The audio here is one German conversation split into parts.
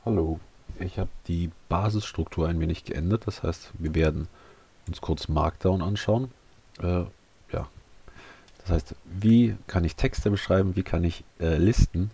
Hallo, ich habe die Basisstruktur ein wenig geändert. Das heißt, wir werden uns kurz Markdown anschauen. Ja, das heißt, wie kann ich Texte beschreiben, wie kann ich Listen,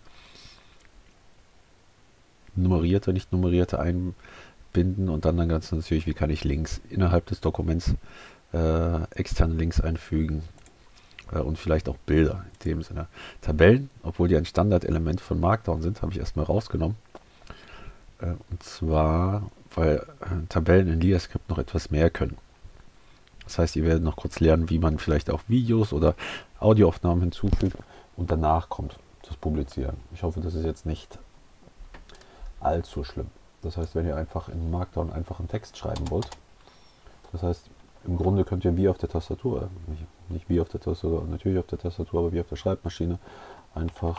nummerierte, nicht nummerierte einbinden und dann ganz natürlich, wie kann ich Links innerhalb des Dokuments, externe Links einfügen und vielleicht auch Bilder in dem Sinne. Tabellen, obwohl die ein Standardelement von Markdown sind, habe ich erstmal rausgenommen. Und zwar, weil Tabellen in LiaScript noch etwas mehr können. Das heißt, ihr werdet noch kurz lernen, wie man vielleicht auch Videos oder Audioaufnahmen hinzufügt und danach kommt das Publizieren. Ich hoffe, das ist jetzt nicht allzu schlimm. Das heißt, wenn ihr einfach in Markdown einfach einen Text schreiben wollt, das heißt, im Grunde könnt ihr wie auf der Tastatur, nicht wie auf der Tastatur, natürlich auf der Tastatur, aber wie auf der Schreibmaschine, einfach,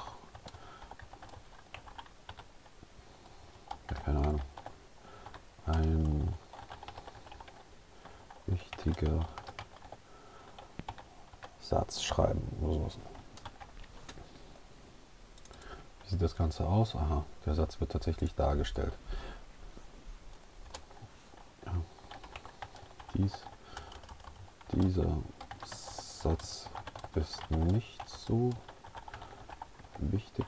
ja, keine Ahnung, ein wichtiger Satz schreiben oder sowas. Wie sieht das Ganze aus? Aha, der Satz wird tatsächlich dargestellt. Ja. Dieser Satz ist nicht so wichtig.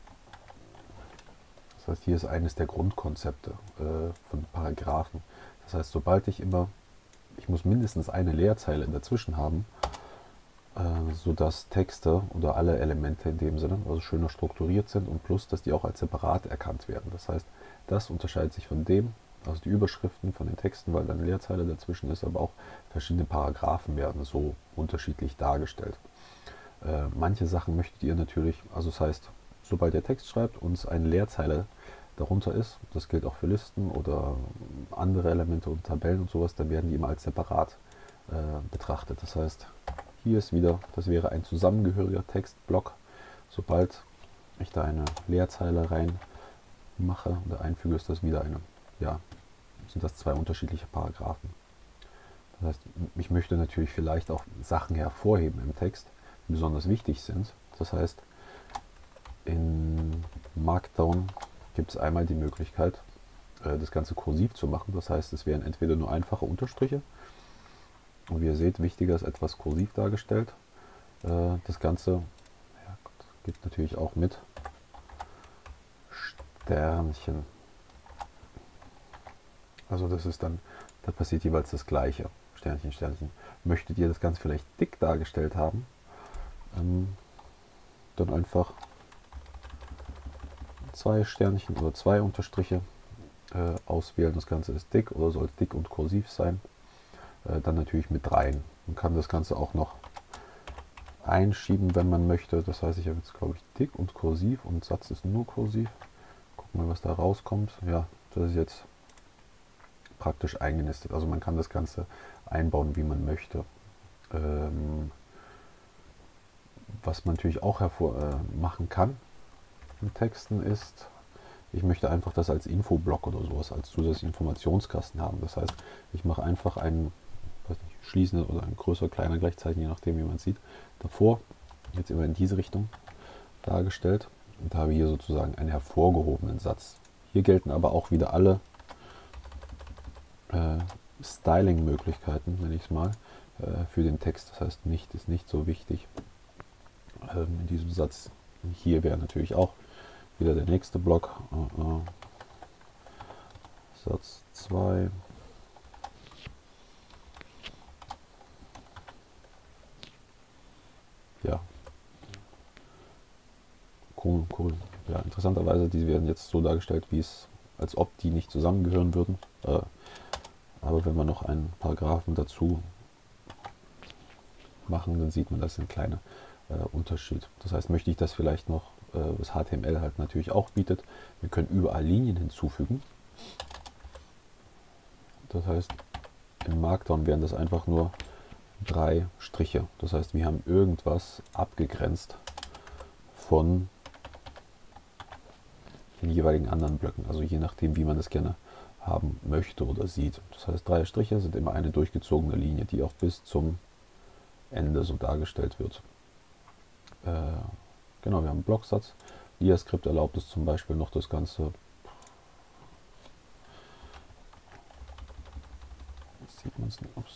Das heißt, hier ist eines der Grundkonzepte von Paragraphen. Das heißt, sobald ich muss mindestens eine Leerzeile dazwischen haben, sodass Texte oder alle Elemente in dem Sinne also schöner strukturiert sind und plus, dass die auch als separat erkannt werden. Das heißt, das unterscheidet sich von dem, also die Überschriften von den Texten, weil dann Leerzeilen dazwischen ist, aber auch verschiedene Paragraphen werden so unterschiedlich dargestellt. Manche Sachen möchtet ihr natürlich, also das heißt, sobald ihr Text schreibt und eine Leerzeile darunter ist, das gilt auch für Listen oder andere Elemente und Tabellen und sowas, dann werden die immer als separat betrachtet. Das heißt, hier ist wieder, das wäre ein zusammengehöriger Textblock. Sobald ich da eine Leerzeile rein mache oder einfüge, ist das wieder sind das zwei unterschiedliche Paragraphen. Das heißt, ich möchte natürlich vielleicht auch Sachen hervorheben im Text, die besonders wichtig sind. Das heißt, in Markdown gibt es einmal die Möglichkeit, das Ganze kursiv zu machen. Das heißt, es wären entweder nur einfache Unterstriche. Und wie ihr seht, wichtiger ist etwas kursiv dargestellt. Das Ganze gibt natürlich auch mit Sternchen. Also das ist dann, da passiert jeweils das Gleiche. Sternchen, Sternchen. Möchtet ihr das Ganze vielleicht dick dargestellt haben, dann einfach zwei Sternchen oder zwei Unterstriche auswählen. Das Ganze ist dick oder soll dick und kursiv sein. Dann natürlich mit rein. Man kann das Ganze auch noch einschieben, wenn man möchte. Das heißt, ich habe jetzt, glaube ich, dick und kursiv und Satz ist nur kursiv. Gucken wir, was da rauskommt. Ja, das ist jetzt praktisch eingenistet. Also man kann das Ganze einbauen, wie man möchte. Was man natürlich auch machen kann in Texten ist, ich möchte einfach das als Infoblock oder sowas, als zusätzlichen Informationskasten haben. Das heißt, ich mache einfach einen schließenden oder ein größer, kleiner Gleichzeichen, je nachdem, wie man es sieht, davor, jetzt immer in diese Richtung dargestellt und habe hier sozusagen einen hervorgehobenen Satz. Hier gelten aber auch wieder alle Styling-Möglichkeiten, nenne ich es mal, für den Text. Das heißt, nicht ist nicht so wichtig. In diesem Satz hier wäre natürlich auch wieder der nächste Block. Satz 2. Ja. Cool. Ja, interessanterweise, die werden jetzt so dargestellt, als ob die nicht zusammengehören würden. Aber wenn wir noch einen Paragraphen dazu machen, dann sieht man, das ist ein kleiner Unterschied. Das heißt, möchte ich das vielleicht noch, was HTML halt natürlich auch bietet, wir können überall Linien hinzufügen. Das heißt, im Markdown wären das einfach nur 3 Striche. Das heißt, wir haben irgendwas abgegrenzt von den jeweiligen anderen Blöcken. Also je nachdem, wie man das gerne haben möchte oder sieht. Das heißt, 3 Striche sind immer eine durchgezogene Linie, die auch bis zum Ende so dargestellt wird. Genau, wir haben einen Blocksatz. LiaScript erlaubt es zum Beispiel noch das Ganze nennt man es? Ups.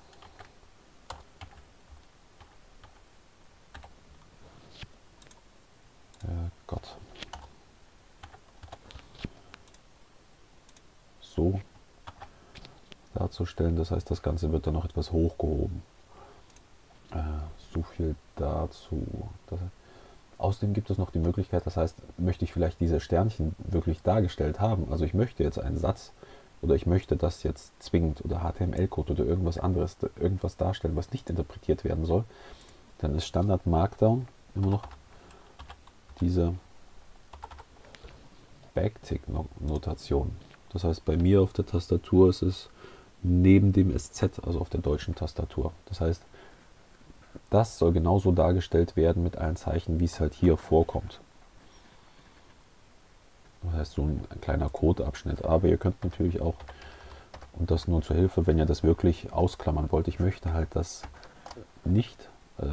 Gott. So darzustellen. Das heißt, das Ganze wird dann noch etwas hochgehoben. So viel dazu. Außerdem gibt es noch die Möglichkeit, das heißt, möchte ich vielleicht diese Sternchen wirklich dargestellt haben. Also ich möchte jetzt einen Satz oder ich möchte das jetzt zwingend oder HTML-Code oder irgendwas anderes, irgendwas darstellen, was nicht interpretiert werden soll. Dann ist Standard Markdown immer noch diese Backtick-Notation. Das heißt, bei mir auf der Tastatur ist es neben dem SZ, also auf der deutschen Tastatur. Das heißt, das soll genauso dargestellt werden mit allen Zeichen, wie es halt hier vorkommt. Das heißt, so ein kleiner Codeabschnitt. Aber ihr könnt natürlich auch, und das nur zur Hilfe, wenn ihr das wirklich ausklammern wollt, ich möchte halt, dass nicht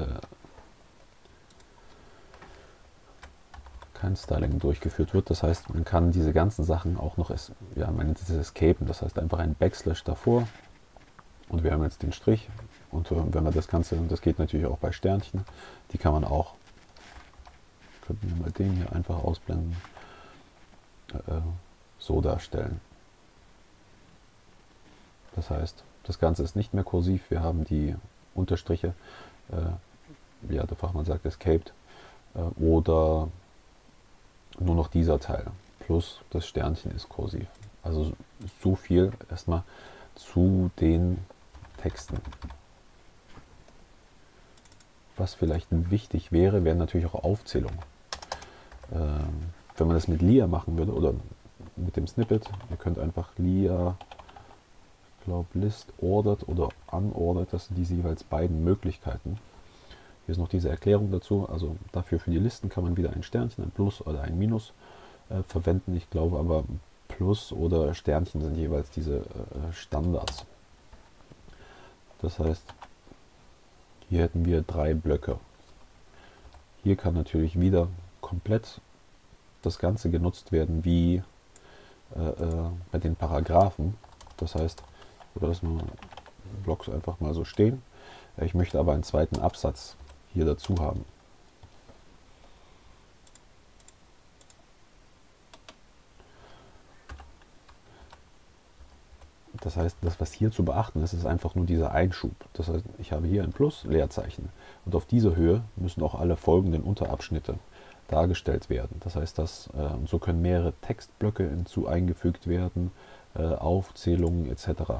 kein Styling durchgeführt wird. Das heißt, man kann diese ganzen Sachen auch noch, ja, man nennt es Escapen. Das heißt, einfach ein Backslash davor. Und wir haben jetzt den Strich. Und wenn wir das Ganze, das geht natürlich auch bei Sternchen, die kann man auch, könnten wir mal den hier einfach ausblenden, so darstellen. Das heißt, das Ganze ist nicht mehr kursiv, wir haben die Unterstriche, wie der Fachmann sagt, escaped, oder nur noch dieser Teil, plus das Sternchen ist kursiv. Also so viel erstmal zu den Texten. Was vielleicht wichtig wäre, wären natürlich auch Aufzählungen. Wenn man das mit Lia machen würde oder mit dem Snippet, ihr könnt einfach Lia, ich glaube List ordered oder unordered, das sind diese jeweils beiden Möglichkeiten. Hier ist noch diese Erklärung dazu, also dafür für die Listen kann man wieder ein Sternchen, ein Plus oder ein Minus verwenden. Ich glaube aber Plus oder Sternchen sind jeweils diese Standards. Das heißt, hier hätten wir 3 Blöcke. Hier kann natürlich wieder komplett das Ganze genutzt werden wie bei den Paragraphen. Das heißt, wir lassen Blocks einfach mal so stehen. Ich möchte aber einen zweiten Absatz hier dazu haben. Das heißt, das, was hier zu beachten ist, ist einfach nur dieser Einschub. Das heißt, ich habe hier ein Plus, Leerzeichen. Und auf dieser Höhe müssen auch alle folgenden Unterabschnitte dargestellt werden. Das heißt, so können mehrere Textblöcke hinzu eingefügt werden, Aufzählungen etc.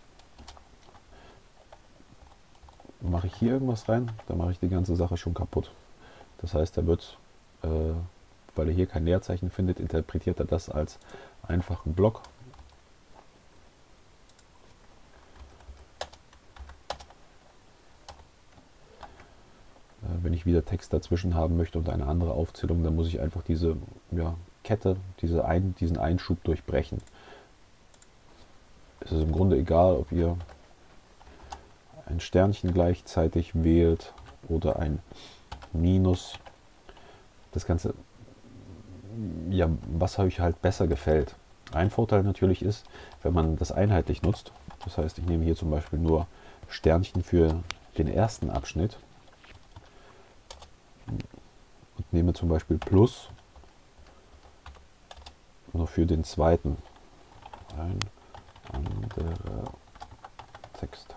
Mache ich hier irgendwas rein, dann mache ich die ganze Sache schon kaputt. Das heißt, er wird, weil er hier kein Leerzeichen findet, interpretiert er das als einfachen Block. Wenn ich wieder Text dazwischen haben möchte und eine andere Aufzählung, dann muss ich einfach diese Kette, diesen Einschub durchbrechen. Es ist im Grunde egal, ob ihr ein Sternchen gleichzeitig wählt oder ein Minus. Das Ganze, ja, was euch halt besser gefällt. Ein Vorteil natürlich ist, wenn man das einheitlich nutzt. Das heißt, ich nehme hier zum Beispiel nur Sternchen für den ersten Abschnitt und nehme zum Beispiel Plus nur für den zweiten. Ein anderer Text.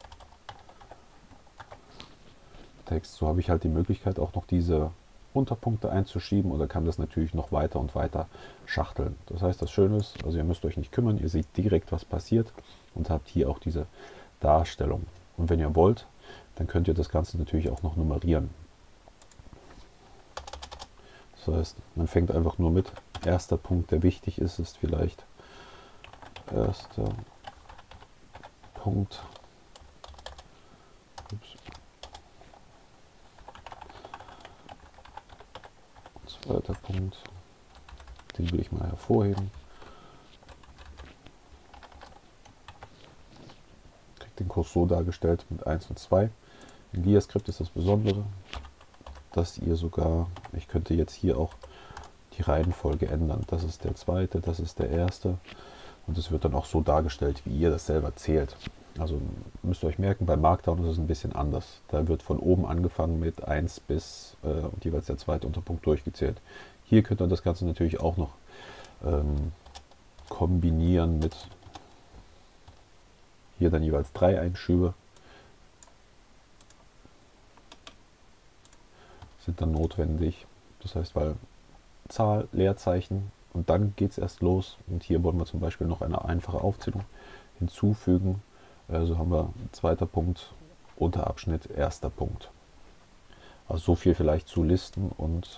So habe ich halt die Möglichkeit, auch noch diese Unterpunkte einzuschieben oder kann das natürlich noch weiter und weiter schachteln. Das heißt, das Schöne ist, also ihr müsst euch nicht kümmern, ihr seht direkt, was passiert und habt hier auch diese Darstellung. Und wenn ihr wollt, dann könnt ihr das Ganze natürlich auch noch nummerieren. Das heißt, man fängt einfach nur mit. Erster Punkt, der wichtig ist, ist vielleicht erster Punkt. Ups. Zweiter Punkt, den will ich mal hervorheben. Kriegt den Kurs so dargestellt mit 1 und 2. In LiaScript ist das Besondere, dass ihr sogar, ich könnte jetzt hier auch die Reihenfolge ändern. Das ist der zweite, das ist der erste und es wird dann auch so dargestellt, wie ihr das selber zählt. Also müsst ihr euch merken, bei Markdown ist es ein bisschen anders. Da wird von oben angefangen mit 1 bis und jeweils der zweite Unterpunkt durchgezählt. Hier könnt ihr das Ganze natürlich auch noch kombinieren mit hier dann jeweils 3 Einschübe. Sind dann notwendig. Das heißt, weil Zahl, Leerzeichen und dann geht es erst los. Und hier wollen wir zum Beispiel noch eine einfache Aufzählung hinzufügen. Also haben wir zweiter Punkt, Unterabschnitt, erster Punkt. Also so viel vielleicht zu Listen und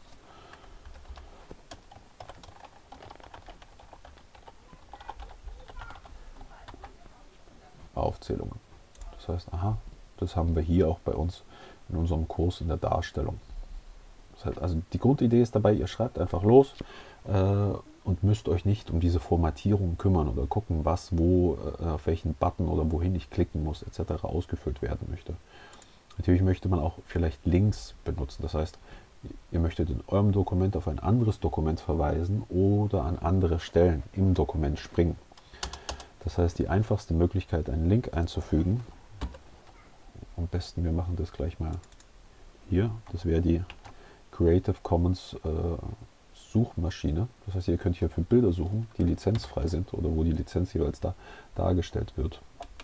Aufzählungen. Das heißt, aha, das haben wir hier auch bei uns in unserem Kurs in der Darstellung. Das heißt, also die Grundidee ist dabei, ihr schreibt einfach los und müsst euch nicht um diese Formatierung kümmern oder gucken, was, wo, auf welchen Button oder wohin ich klicken muss, etc. ausgefüllt werden möchte. Natürlich möchte man auch vielleicht Links benutzen. Das heißt, ihr möchtet in eurem Dokument auf ein anderes Dokument verweisen oder an andere Stellen im Dokument springen. Das heißt, die einfachste Möglichkeit, einen Link einzufügen, am besten wir machen das gleich mal hier, das wäre die Creative Commons Suchmaschine. Das heißt, ihr könnt hier für Bilder suchen, die lizenzfrei sind oder wo die Lizenz jeweils da dargestellt wird.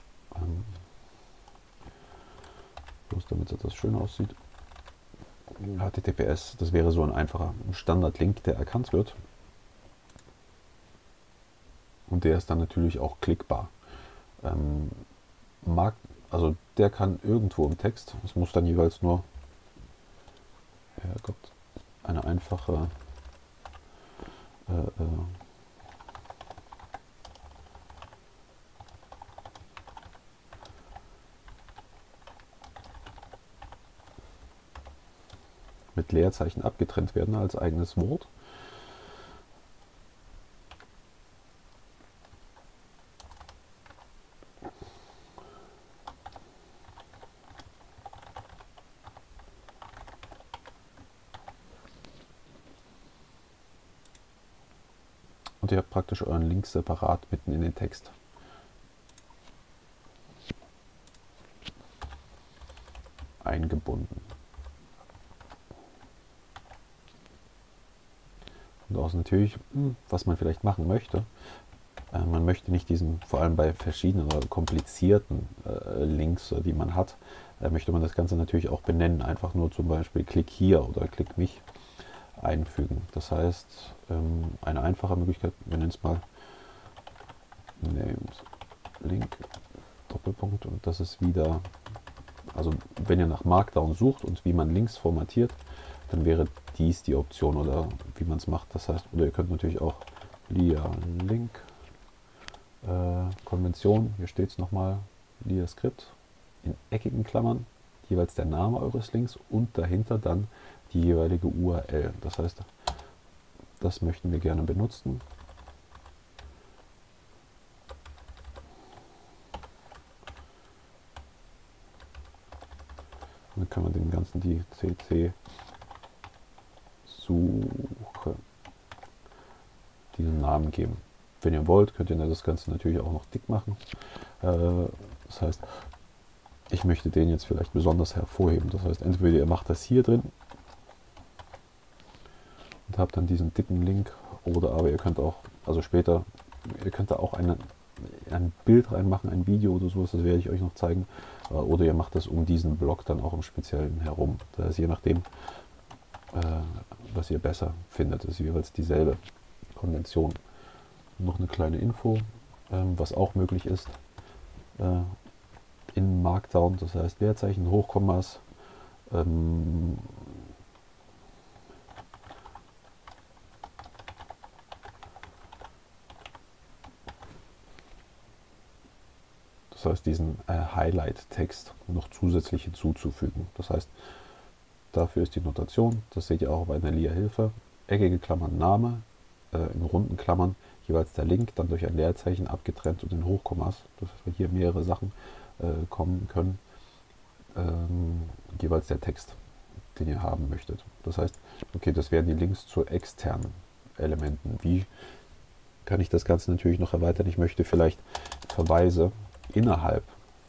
Bloß damit es etwas schön aussieht. HTTPS, das wäre so ein einfacher Standard-Link, der erkannt wird. Und der ist dann natürlich auch klickbar. Also der kann irgendwo im Text, es muss dann jeweils nur eine einfache mit Leerzeichen abgetrennt werden als eigenes Wort. Und ihr habt praktisch euren Link separat mitten in den Text. Eingebunden. Und auch natürlich, was man vielleicht machen möchte, man möchte nicht diesen, vor allem bei verschiedenen oder komplizierten Links, die man hat, möchte man das Ganze natürlich auch benennen. Einfach nur zum Beispiel Klick hier oder Klick mich einfügen. Das heißt, eine einfache Möglichkeit, wir nennen es mal Names Link Doppelpunkt und das ist wieder, also wenn ihr nach Markdown sucht und wie man Links formatiert, dann wäre dies die Option oder wie man es macht. Das heißt, oder ihr könnt natürlich auch Lia Link Konvention, hier steht es nochmal, Lia Skript in eckigen Klammern, jeweils der Name eures Links und dahinter dann die jeweilige URL. Das heißt, das möchten wir gerne benutzen. Und dann können wir dem Ganzen die CC-Suche diesen Namen geben. Wenn ihr wollt, könnt ihr das Ganze natürlich auch noch dick machen. Das heißt, ich möchte den jetzt vielleicht besonders hervorheben. Das heißt, entweder ihr macht das hier drin und habt dann diesen dicken Link, oder aber ihr könnt auch, also später, ihr könnt da auch ein Bild reinmachen, ein Video oder sowas, das werde ich euch noch zeigen. Oder ihr macht das um diesen Block dann auch im Speziellen herum. Das heißt, je nachdem, was ihr besser findet, ist jeweils dieselbe Konvention. Noch eine kleine Info, was auch möglich ist in Markdown, das heißt Leerzeichen, Hochkommas, das heißt diesen Highlight-Text noch zusätzlich hinzuzufügen. Das heißt, dafür ist die Notation, das seht ihr auch bei der Lia-Hilfe, eckige Klammern Name, in runden Klammern jeweils der Link, dann durch ein Leerzeichen abgetrennt und in Hochkommas, dass hier mehrere Sachen kommen können, jeweils der Text, den ihr haben möchtet. Das heißt, okay, das wären die Links zu externen Elementen. Wie kann ich das Ganze natürlich noch erweitern? Ich möchte vielleicht Verweise innerhalb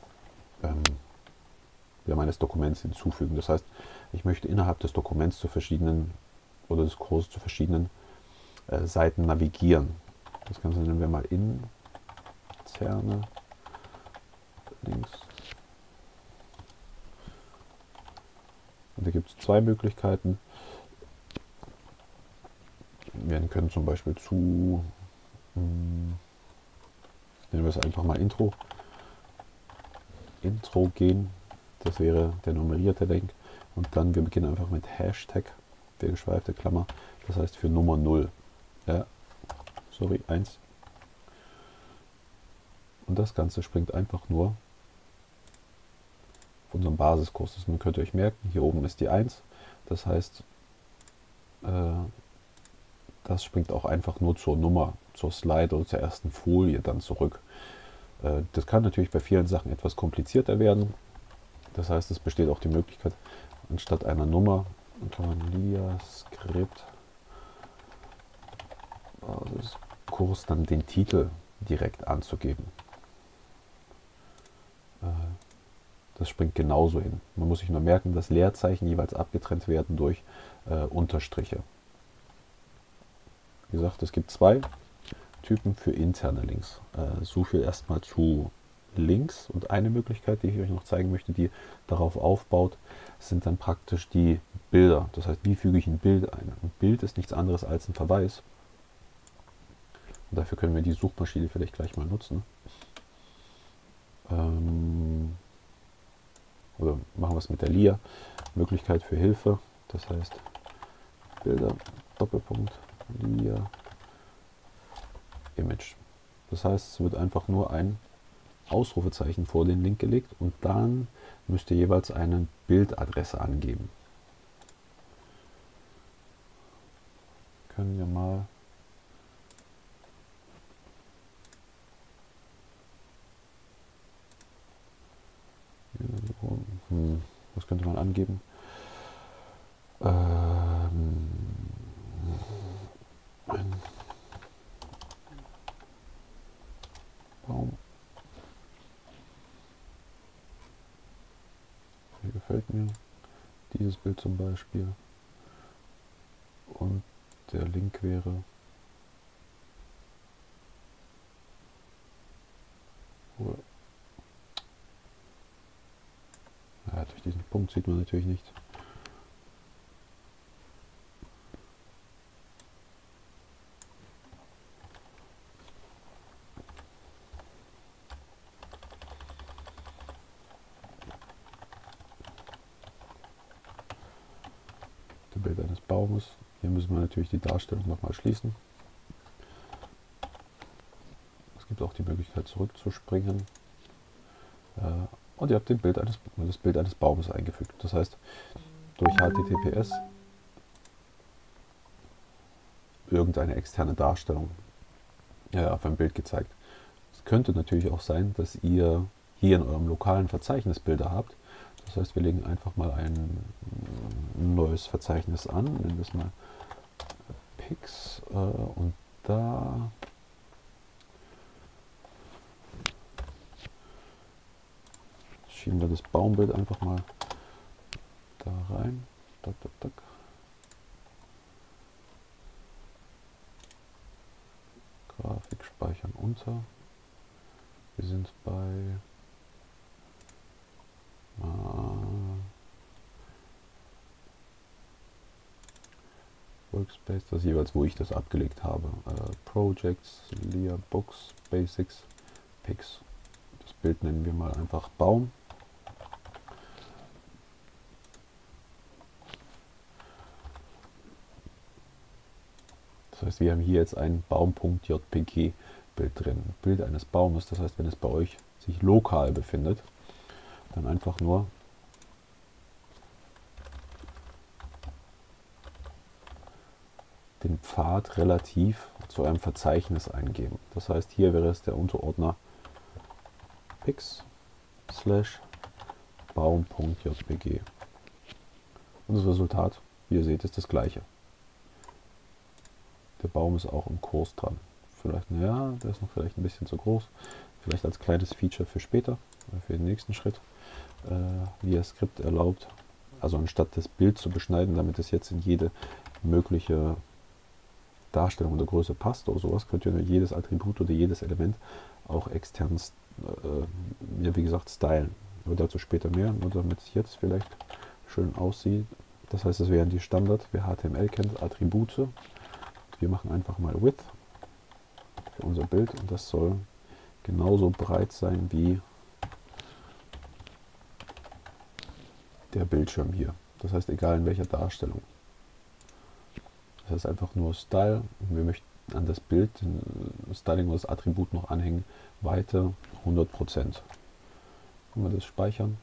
meines Dokuments hinzufügen. Das heißt, ich möchte innerhalb des Dokuments zu verschiedenen oder des Kurses zu verschiedenen Seiten navigieren. Das Ganze nennen wir mal interne Links. Und da gibt es zwei Möglichkeiten. Wir können zum Beispiel nennen wir es einfach mal Intro gehen. Das wäre der nummerierte Link. Und dann, wir beginnen einfach mit Hashtag, der geschweifte Klammer. Das heißt für Nummer 0. Ja, sorry, 1. Und das Ganze springt einfach nur auf unserem Basiskurs. Man könnt ihr euch merken, hier oben ist die 1. Das heißt, das springt auch einfach nur zur Nummer, zur Slide oder zur ersten Folie dann zurück. Das kann natürlich bei vielen Sachen etwas komplizierter werden. Das heißt, es besteht auch die Möglichkeit, anstatt einer Nummer, dann kann man Lydia-Skript Basiskurs dann den Titel direkt anzugeben. Das springt genauso hin. Man muss sich nur merken, dass Leerzeichen jeweils abgetrennt werden durch Unterstriche. Wie gesagt, es gibt zwei Typen für interne Links. So viel erstmal zu Links. Und eine Möglichkeit, die ich euch noch zeigen möchte, die darauf aufbaut, sind dann praktisch die Bilder. Das heißt, wie füge ich ein Bild ein? Ein Bild ist nichts anderes als ein Verweis. Und dafür können wir die Suchmaschine vielleicht gleich mal nutzen. Oder machen wir es mit der LIA. Möglichkeit für Hilfe. Das heißt, Bilder, Doppelpunkt, LIA, Image. Das heißt, es wird einfach nur ein Ausrufezeichen vor den Link gelegt und dann müsst ihr jeweils eine Bildadresse angeben. Können wir mal was könnte man angeben? Ein Baum. Hier gefällt mir dieses Bild zum Beispiel. Und der Link wäre ja, durch diesen Punkt sieht man natürlich nicht. Das Bild eines Baumes. Hier müssen wir natürlich die Darstellung nochmal schließen. Es gibt auch die Möglichkeit zurückzuspringen. Und ihr habt das Bild eines Baumes eingefügt. Das heißt, durch HTTPS irgendeine externe Darstellung auf ein Bild gezeigt. Es könnte natürlich auch sein, dass ihr hier in eurem lokalen Verzeichnis Bilder habt. Das heißt, wir legen einfach mal ein neues Verzeichnis an, nennen wir es mal Pics und da schieben wir das Baumbild einfach mal da rein. Tak, tak, tak. Grafik speichern unter. Wir sind bei Workspace, das jeweils, wo ich das abgelegt habe. Projects, LIA, Books, Basics, Pics. Das Bild nennen wir mal einfach Baum. Das heißt, wir haben hier jetzt ein Baum.jpg Bild drin. Bild eines Baumes, das heißt, wenn es bei euch sich lokal befindet, dann einfach nur den Pfad relativ zu einem Verzeichnis eingeben. Das heißt, hier wäre es der Unterordner pics/baum.jpg. Und das Resultat, wie ihr seht, ist das gleiche. Der Baum ist auch im Kurs dran. Vielleicht, naja, der ist noch vielleicht ein bisschen zu groß. vielleicht als kleines Feature für später, für den nächsten Schritt, wie ihr Skript erlaubt. Also anstatt das Bild zu beschneiden, damit es jetzt in jede mögliche Darstellung oder Größe passt oder sowas, könnt ihr jedes Attribut oder jedes Element auch extern, ja, wie gesagt, stylen. Aber dazu später mehr, nur damit es jetzt vielleicht schön aussieht. Das heißt, es wären die Standard, wer HTML kennt, Attribute. Wir machen einfach mal Width für unser Bild und das soll genauso breit sein wie der Bildschirm hier. Das heißt, egal in welcher Darstellung. Das heißt einfach nur Style. Und wir möchten an das Bild, den Styling oder das Attribut noch anhängen. Weite 100%. Wenn wir das speichern,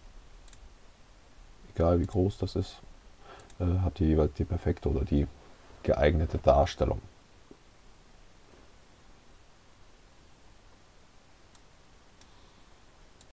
egal wie groß das ist, habt ihr jeweils die perfekte oder die geeignete Darstellung.